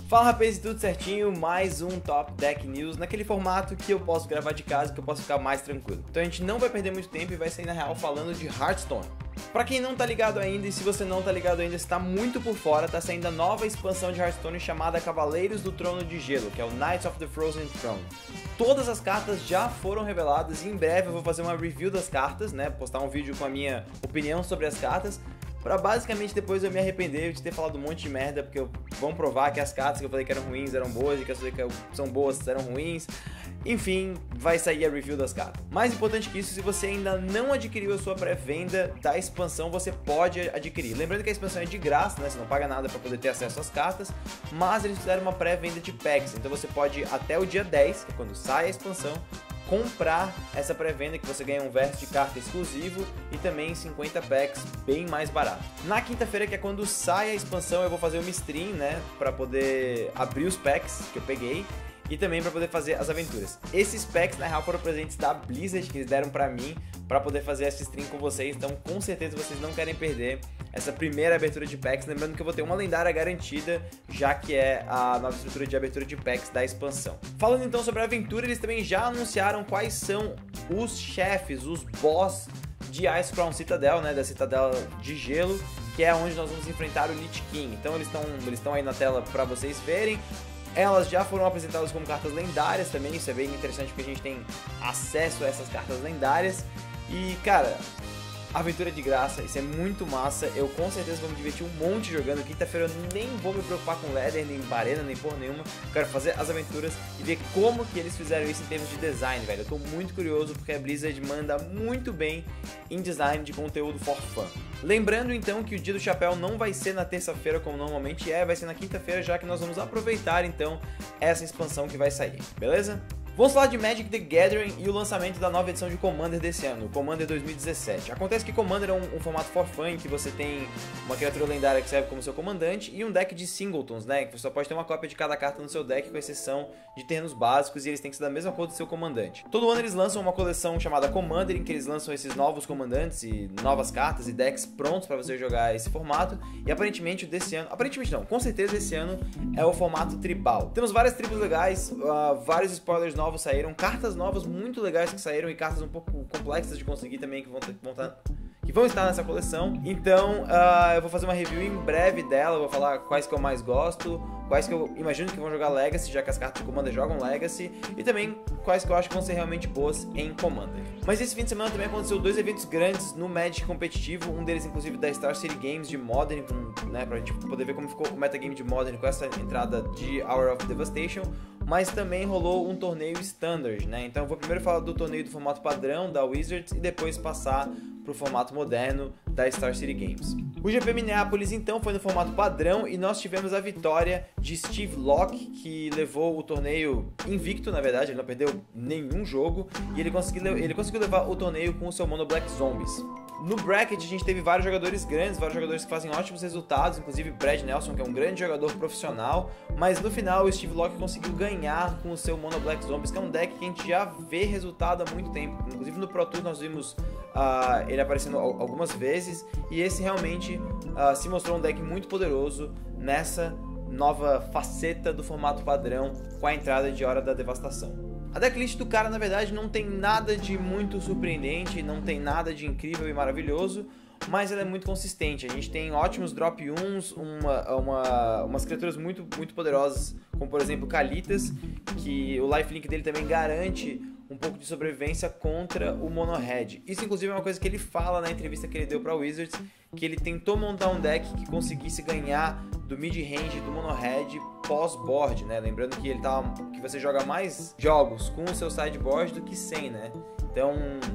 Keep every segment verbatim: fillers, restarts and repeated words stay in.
Fala rapaz, tudo certinho? Mais um Top Deck News naquele formato que eu posso gravar de casa, que eu posso ficar mais tranquilo. Então a gente não vai perder muito tempo e vai sair na real falando de Hearthstone. Pra quem não tá ligado ainda, e se você não tá ligado ainda, está muito por fora, tá saindo a nova expansão de Hearthstone chamada Cavaleiros do Trono de Gelo, que é o Knights of the Frozen Throne. Todas as cartas já foram reveladas e em breve eu vou fazer uma review das cartas, né, postar um vídeo com a minha opinião sobre as cartas, pra basicamente depois eu me arrepender de ter falado um monte de merda, porque eu, vão provar que as cartas que eu falei que eram ruins eram boas e que as que são boas eram ruins. Enfim, vai sair a review das cartas. Mais importante que isso, se você ainda não adquiriu a sua pré-venda da expansão, você pode adquirir. Lembrando que a expansão é de graça, né? Você não paga nada para poder ter acesso às cartas, mas eles fizeram uma pré-venda de packs, então você pode até o dia dez, que é quando sai a expansão, comprar essa pré-venda que você ganha um verso de carta exclusivo e também cinquenta packs bem mais barato. Na quinta-feira, que é quando sai a expansão, eu vou fazer uma stream, né, para poder abrir os packs que eu peguei e também para poder fazer as aventuras. Esses packs, na real, foram presentes da Blizzard que eles deram para mim para poder fazer essa stream com vocês, então com certeza vocês não querem perder essa primeira abertura de packs, lembrando que eu vou ter uma lendária garantida, já que é a nova estrutura de abertura de packs da expansão. Falando então sobre a aventura, eles também já anunciaram quais são os chefes, os boss de Icecrown Citadel, né, da Citadel de Gelo, que é onde nós vamos enfrentar o Lich King. Então eles estão eles estão aí na tela para vocês verem. Elas já foram apresentadas como cartas lendárias também, isso é bem interessante porque a gente tem acesso a essas cartas lendárias. E, cara, aventura de graça, isso é muito massa, eu com certeza vou me divertir um monte jogando. Quinta-feira eu nem vou me preocupar com ladder, nem arena, nem porra nenhuma. Quero fazer as aventuras e ver como que eles fizeram isso em termos de design, velho. Eu tô muito curioso porque a Blizzard manda muito bem em design de conteúdo for fun. Lembrando então que o dia do chapéu não vai ser na terça-feira como normalmente é, vai ser na quinta-feira, já que nós vamos aproveitar então essa expansão que vai sair, beleza? Vamos falar de Magic the Gathering e o lançamento da nova edição de Commander desse ano, o Commander dois mil e dezessete. Acontece que Commander é um, um formato for fun em que você tem uma criatura lendária que serve como seu comandante e um deck de singletons, né, que você só pode ter uma cópia de cada carta no seu deck, com exceção de terrenos básicos, e eles têm que ser da mesma cor do seu comandante. Todo ano eles lançam uma coleção chamada Commander, em que eles lançam esses novos comandantes e novas cartas e decks prontos para você jogar esse formato, e aparentemente o desse ano, aparentemente não, com certeza esse ano é o formato tribal. Temos várias tribos legais, uh, vários spoilers novos novos saíram, cartas novas muito legais que saíram e cartas um pouco complexas de conseguir também que vão, ter, vão, estar, que vão estar nessa coleção. Então uh, eu vou fazer uma review em breve dela, eu vou falar quais que eu mais gosto, quais que eu imagino que vão jogar Legacy, já que as cartas de Commander jogam Legacy, e também quais que eu acho que vão ser realmente boas em Commander. Mas esse fim de semana também aconteceu dois eventos grandes no Magic competitivo, um deles inclusive da Star City Games de Modern, com, né, pra gente poder ver como ficou o metagame de Modern com essa entrada de Hour of Devastation, mas também rolou um torneio Standard, né? Então eu vou primeiro falar do torneio do formato padrão da Wizards e depois passar para o formato moderno da Star City Games. O G P Minneapolis então foi no formato padrão e nós tivemos a vitória de Steve Locke, que levou o torneio invicto, na verdade, ele não perdeu nenhum jogo e ele conseguiu, ele conseguiu levar o torneio com o seu Mono Black Zombies. No bracket a gente teve vários jogadores grandes, vários jogadores que fazem ótimos resultados, inclusive Brad Nelson, que é um grande jogador profissional, mas no final o Steve Locke conseguiu ganhar com o seu Mono Black Zombies, que é um deck que a gente já vê resultado há muito tempo. Inclusive no Pro Tour nós vimos uh, ele aparecendo algumas vezes, e esse realmente uh, se mostrou um deck muito poderoso nessa nova faceta do formato padrão com a entrada de Hora da Devastação. A decklist do cara, na verdade, não tem nada de muito surpreendente, não tem nada de incrível e maravilhoso, mas ela é muito consistente. A gente tem ótimos drop uns, uma, uma, umas criaturas muito, muito poderosas, como por exemplo Kalitas, que o lifelink dele também garante um pouco de sobrevivência contra o Mono Red. Isso inclusive é uma coisa que ele fala na entrevista que ele deu para Wizards, que ele tentou montar um deck que conseguisse ganhar do mid-range do Mono Red pós-board, né? Lembrando que ele tá, que você joga mais jogos com o seu sideboard do que sem, né? Então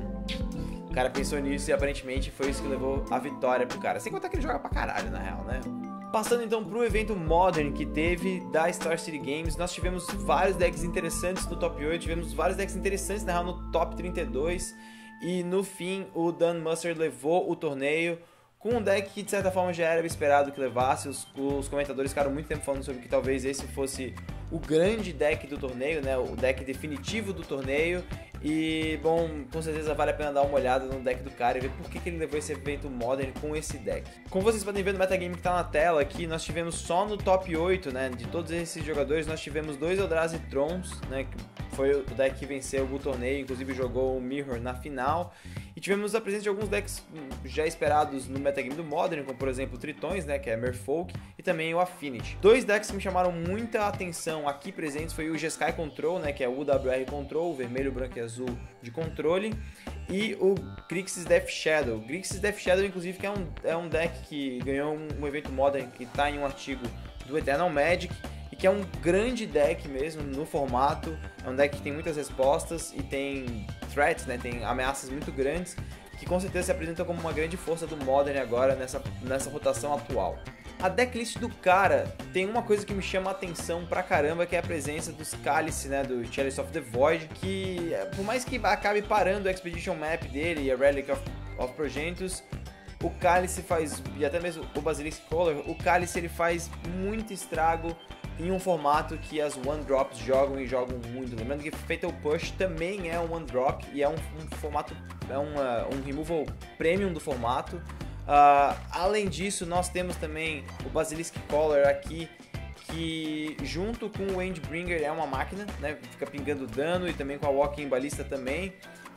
o cara pensou nisso e aparentemente foi isso que levou a vitória pro cara. Sem contar que ele joga pra caralho, na real, né? Passando então pro evento Modern que teve da Star City Games, nós tivemos vários decks interessantes no top oito, tivemos vários decks interessantes na real no top trinta e dois, e no fim o Dan Mustard levou o torneio com um deck que de certa forma já era esperado que levasse. Os, os comentadores ficaram muito tempo falando sobre que talvez esse fosse o grande deck do torneio, né, o deck definitivo do torneio, E, bom, com certeza vale a pena dar uma olhada no deck do cara e ver por que, que ele levou esse evento Modern com esse deck. Como vocês podem ver no metagame que tá na tela aqui, nós tivemos só no top oito, né, de todos esses jogadores, nós tivemos dois Eldrazi Trons, né, que foi o deck que venceu o torneio, inclusive jogou o Mirror na final. E tivemos a presença de alguns decks já esperados no metagame do Modern, como por exemplo o Tritões, né, que é Merfolk, e também o Affinity. Dois decks que me chamaram muita atenção aqui presentes foi o Jeskai Control, né, que é o U W R Control, vermelho, branco e azul de controle, e o Grixis Death Shadow. Grixis Death Shadow, inclusive, que é um, é um deck que ganhou um, um evento Modern que está em um artigo do Eternal Magic, e que é um grande deck mesmo no formato. É um deck que tem muitas respostas e tem threats, né, tem ameaças muito grandes, que com certeza se apresentam como uma grande força do Modern agora nessa, nessa rotação atual. A decklist do cara tem uma coisa que me chama a atenção pra caramba, que é a presença dos Cálice, né, do Chalice of the Void, que por mais que acabe parando o Expedition Map dele e a Relic of, of Progentus, o Cálice faz, e até mesmo o Basilisk Color, o Cálice ele faz muito estrago em um formato que as One Drops jogam e jogam muito. Lembrando que Fatal Push também é um One Drop e é um, um formato, é uma, um removal premium do formato. Uh, além disso, nós temos também o Basilisk Collar aqui, que junto com o Endbringer é uma máquina, né? Fica pingando dano, e também com a Walking Ballista também.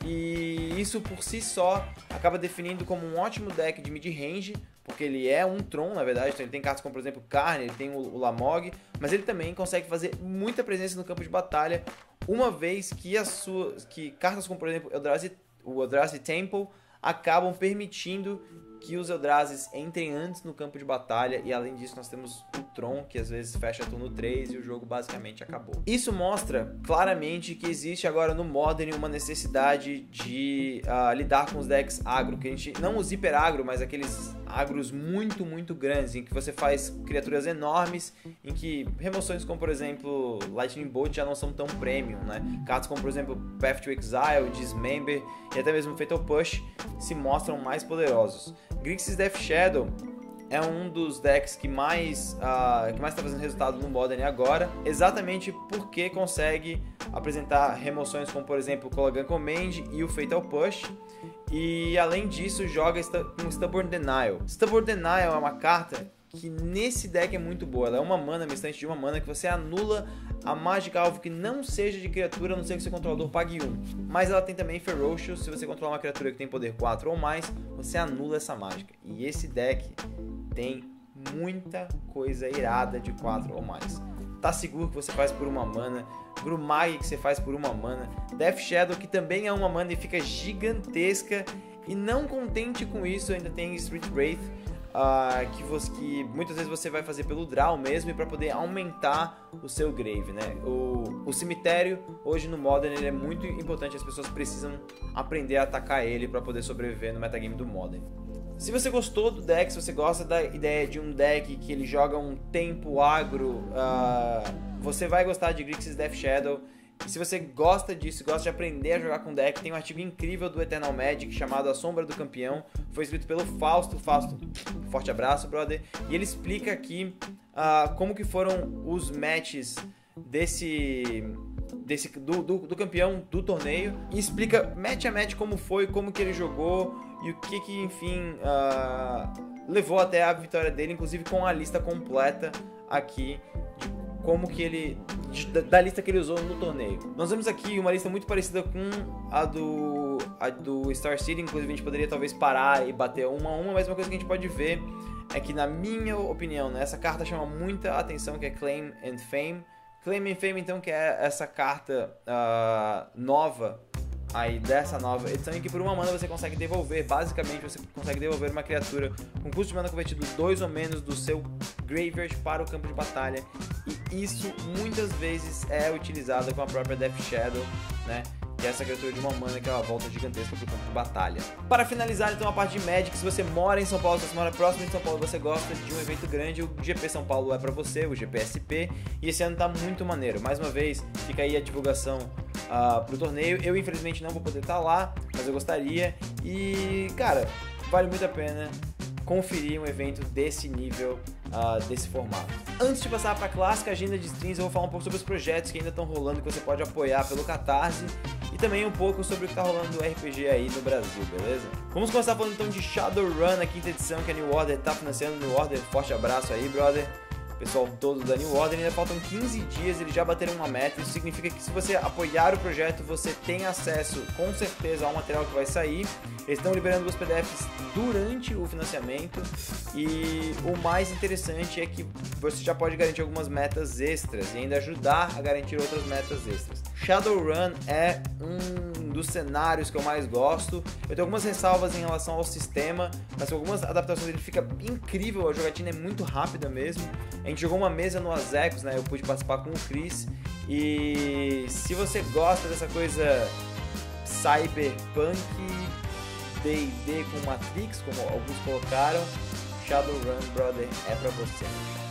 E isso por si só acaba definindo como um ótimo deck de mid-range, porque ele é um Tron, na verdade. Então ele tem cartas como, por exemplo, Carne, ele tem o, o Lamog, mas ele também consegue fazer muita presença no campo de batalha, uma vez que, as suas, que cartas como, por exemplo, Eldrazi, o Eldrazi Temple acabam permitindo que os Eldrazi entrem antes no campo de batalha, e além disso nós temos o Tron, que às vezes fecha turno três e o jogo basicamente acabou. Isso mostra claramente que existe agora no Modern uma necessidade de uh, lidar com os decks agro, que a gente não os hiper agro, mas aqueles agros muito, muito grandes, em que você faz criaturas enormes, em que remoções como, por exemplo, Lightning Bolt já não são tão premium, né? Cartas como, por exemplo, Path to Exile, Dismember e até mesmo Fatal Push se mostram mais poderosos. Grixis Death Shadow é um dos decks que mais uh, que mais está fazendo resultado no Modern agora, exatamente porque consegue apresentar remoções como, por exemplo, o Kolaghan Command e o Fatal Push. E além disso, joga com Stubborn Denial. Stubborn Denial é uma carta que nesse deck é muito boa. Ela é uma mana, instante de uma mana, que você anula a mágica alvo que não seja de criatura, a não ser que seu controlador pague um. Mas ela tem também Ferocious. Se você controlar uma criatura que tem poder quatro ou mais, você anula essa mágica. E esse deck tem muita coisa irada de quatro ou mais. Tá seguro que você faz por uma mana, Grumag que você faz por uma mana, Death Shadow que também é uma mana e fica gigantesca, e não contente com isso, ainda tem Street Wraith, uh, que, você, que muitas vezes você vai fazer pelo draw mesmo, e para poder aumentar o seu grave, né? O, o cemitério hoje no Modern ele é muito importante, as pessoas precisam aprender a atacar ele para poder sobreviver no metagame do Modern. Se você gostou do deck, se você gosta da ideia de um deck que ele joga um tempo agro, uh, você vai gostar de Grixis Death Shadow. E se você gosta disso, gosta de aprender a jogar com deck, tem um artigo incrível do Eternal Magic chamado A Sombra do Campeão. Foi escrito pelo Fausto. Fausto, forte abraço, brother. E ele explica aqui uh, como que foram os matches desse... Desse, do, do, do campeão do torneio, e explica match a match como foi, como que ele jogou e o que que, enfim, uh, levou até a vitória dele, inclusive com a lista completa aqui de como que ele, de, da lista que ele usou no torneio. Nós vemos aqui uma lista muito parecida com a do, a do Star City, inclusive a gente poderia talvez parar e bater uma a uma, mas uma coisa que a gente pode ver é que, na minha opinião, né, essa carta chama muita atenção, que é Claim and Fame. Claim and Fame, então, que é essa carta uh, nova, aí dessa nova edição, em que por uma mana você consegue devolver, basicamente você consegue devolver uma criatura com custo de mana convertido dois ou menos do seu graveyard para o campo de batalha, e isso muitas vezes é utilizado com a própria Death Shadow, né? Que é essa criatura de uma mana que ela volta gigantesca pro campo de batalha. Para finalizar, então, a parte de Magic, se você mora em São Paulo, se você mora próximo de São Paulo, você gosta de um evento grande, o G P São Paulo é pra você, o G P S P, e esse ano tá muito maneiro. Mais uma vez, fica aí a divulgação uh, pro torneio. Eu, infelizmente, não vou poder estar lá, mas eu gostaria. E, cara, vale muito a pena conferir um evento desse nível, uh, desse formato. Antes de passar para a clássica agenda de streams, eu vou falar um pouco sobre os projetos que ainda estão rolando, que você pode apoiar pelo Catarse. e também um pouco sobre o que tá rolando do R P G aí no Brasil, beleza? Vamos começar falando então de Shadowrun, a quinta edição que a New Order tá financiando. New Order, forte abraço aí, brother. Pessoal todo da New Order, ainda faltam quinze dias, eles já bateram uma meta. Isso significa que se você apoiar o projeto, você tem acesso com certeza ao material que vai sair. Eles estão liberando os P D Fs durante o financiamento, e o mais interessante é que você já pode garantir algumas metas extras e ainda ajudar a garantir outras metas extras. Shadowrun é um dos cenários que eu mais gosto. Eu tenho algumas ressalvas em relação ao sistema, mas com algumas adaptações ele fica incrível, a jogatina é muito rápida mesmo. A gente jogou uma mesa no Azecos, né? Eu pude participar com o Chris. E se você gosta dessa coisa cyberpunk, D e D com Matrix, como alguns colocaram, Shadowrun, brother, é pra você.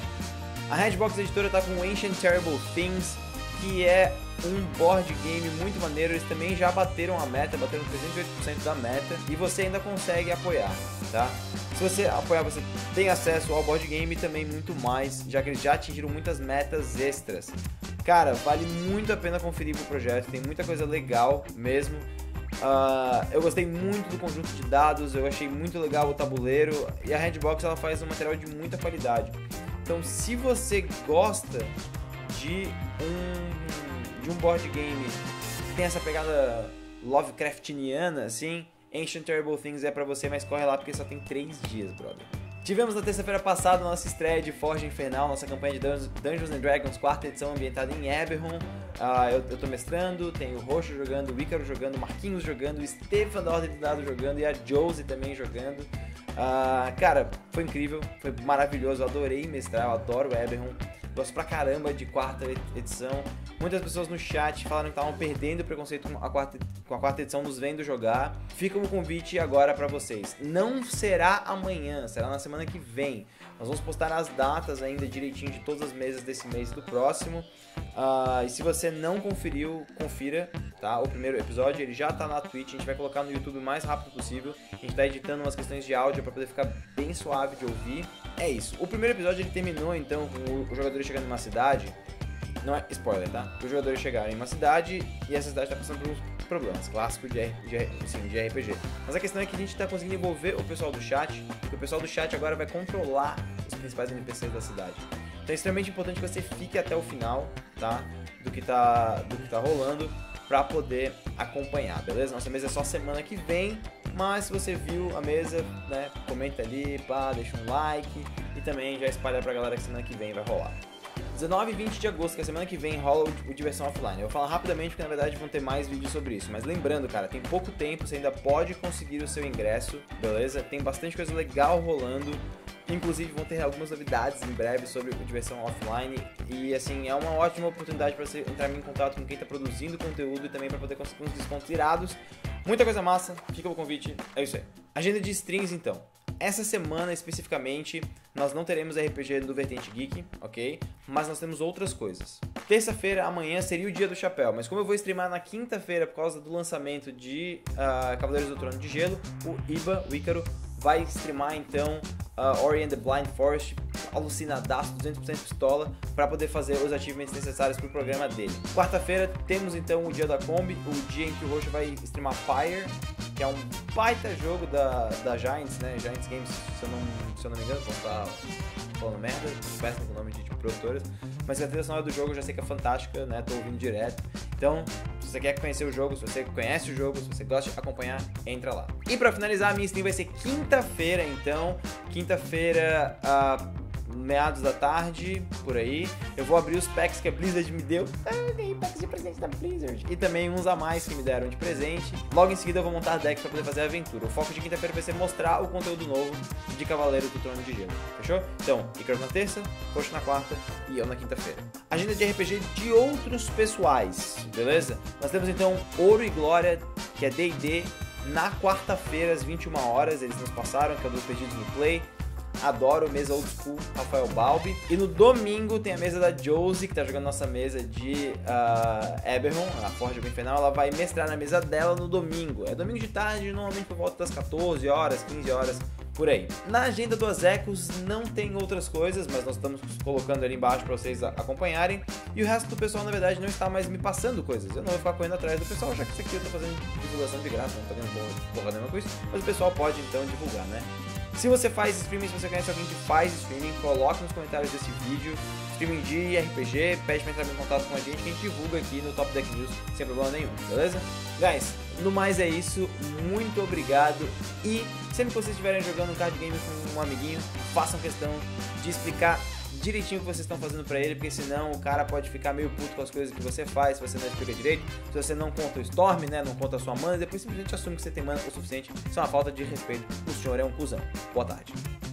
A Redbox Editora tá com Ancient Terrible Things, que é um board game muito maneiro. Eles também já bateram a meta, bateram trezentos e oito por cento da meta, e você ainda consegue apoiar, tá? Se você apoiar, você tem acesso ao board game e também muito mais, já que eles já atingiram muitas metas extras. Cara, vale muito a pena conferir pro projeto, tem muita coisa legal mesmo. Uh, eu gostei muito do conjunto de dados, eu achei muito legal o tabuleiro, e a Redbox ela faz um material de muita qualidade. Então, se você gosta de um, de um board game que tem essa pegada Lovecraftiana, assim, Ancient Terrible Things é pra você, mas corre lá porque só tem três dias, brother. Tivemos na terça-feira passada a nossa estreia de Forja Infernal, nossa campanha de Dungeons and Dragons, quarta edição, ambientada em Eberron. Uh, eu, eu tô mestrando, tem o Roxo jogando, o Ícaro jogando, o Marquinhos jogando, o Stefan da Ordem do Dado jogando e a Josie também jogando. Uh, cara, foi incrível, foi maravilhoso, eu adorei mestrar, eu adoro Eberron. Gosto pra caramba de quarta edição. Muitas pessoas no chat falaram que estavam perdendo o preconceito com a, quarta, com a quarta edição, nos vendo jogar. Fica um convite agora pra vocês. Não será amanhã, será na semana que vem. Nós vamos postar as datas ainda direitinho de todas as mesas desse mês e do próximo. Uh, e se você não conferiu, confira, tá? O primeiro episódio, ele já tá na Twitch, a gente vai colocar no YouTube o mais rápido possível. A gente tá editando umas questões de áudio pra poder ficar bem suave de ouvir. É isso. O primeiro episódio ele terminou então com os jogadores chegando em uma cidade. Não é spoiler, tá? Os jogadores chegaram em uma cidade e essa cidade tá passando por uns problemas clássicos de, de, assim, de R P G. Mas a questão é que a gente tá conseguindo envolver o pessoal do chat, porque o pessoal do chat agora vai controlar os principais N P Cs da cidade. Então é extremamente importante que você fique até o final, tá? Do que tá, do que tá rolando, pra poder acompanhar, beleza? Nossa mesa é só semana que vem, mas se você viu a mesa, né, comenta ali, pá, deixa um like e também já espalha pra galera que semana que vem vai rolar. dezenove e vinte de agosto, que é a semana que vem, rola o, o Diversão Offline. Eu vou falar rapidamente porque na verdade vão ter mais vídeos sobre isso. Mas lembrando, cara, tem pouco tempo, você ainda pode conseguir o seu ingresso, beleza? Tem bastante coisa legal rolando. Inclusive vão ter algumas novidades em breve sobre o Diversão Offline. E assim, é uma ótima oportunidade para você entrar em contato com quem está produzindo conteúdo e também para poder conseguir uns descontos irados. Muita coisa massa, fica o convite, é isso aí. Agenda de streams então. Essa semana, especificamente, nós não teremos R P G do Vertente Geek, ok? Mas nós temos outras coisas. Terça-feira, amanhã, seria o dia do chapéu, mas como eu vou streamar na quinta-feira por causa do lançamento de uh, Cavaleiros do Trono de Gelo, o Iba, o Ícaro, vai streamar então uh, Ori and the Blind Forest, alucinadaço, duzentos por cento pistola, para poder fazer os achievements necessários para o programa dele. Quarta-feira temos então o dia da Kombi, o dia em que o Roxo vai streamar Fire, que é um baita jogo da, da Giants, né? Giants Games, se eu não, se eu não me engano, vão estar falando merda, péssimo com o nome de tipo, produtoras, mas a trilha sonora do jogo eu já sei que é fantástica, né? Tô ouvindo direto. Então, se você quer conhecer o jogo, se você conhece o jogo, se você gosta de acompanhar, entra lá. E pra finalizar, a minha stream vai ser quinta-feira, então, quinta-feira, uh, meados da tarde, por aí. Eu vou abrir os packs que a Blizzard me deu. Ah, ganhei packs de presente da Blizzard. E também uns a mais que me deram de presente. Logo em seguida eu vou montar decks pra poder fazer a aventura. O foco de quinta-feira vai ser mostrar o conteúdo novo de Cavaleiro do Trono de Gelo. Fechou? Então, Ícaro na terça, Roxo na quarta e eu na quinta-feira. Agenda de R P G de outros pessoais, beleza? Nós temos então Ouro e Glória, que é D e D, na quarta-feira às vinte e uma horas. Eles nos passaram, que é o dos pedidos no Play. Adoro, mesa old school, Rafael Balbi. E no domingo tem a mesa da Josie, que tá jogando nossa mesa de uh, Eberron, a Forja Infernal. Ela vai mestrar na mesa dela no domingo. É domingo de tarde, normalmente por volta das quatorze horas, quinze horas, por aí. Na agenda do Azecos não tem outras coisas, mas nós estamos colocando ali embaixo para vocês acompanharem. E o resto do pessoal, na verdade, não está mais me passando coisas. Eu não vou ficar correndo atrás do pessoal, já que isso aqui eu tô fazendo divulgação de graça, não tô ganhando porra, porra nenhuma com isso. Mas o pessoal pode então divulgar, né? Se você faz streaming, se você conhece alguém que faz streaming, coloque nos comentários desse vídeo streaming de R P G, pede pra entrar em contato com a gente que a gente divulga aqui no Top Deck News sem problema nenhum, beleza? Guys, no mais é isso, muito obrigado e sempre que vocês estiverem jogando um card game com um amiguinho, façam questão de explicar direitinho o que vocês estão fazendo pra ele, porque senão o cara pode ficar meio puto com as coisas que você faz, se você não explica direito, se você não conta o Storm, né, não conta a sua mana, depois simplesmente assume que você tem mana o suficiente. Isso é uma falta de respeito, o senhor é um cuzão. Boa tarde.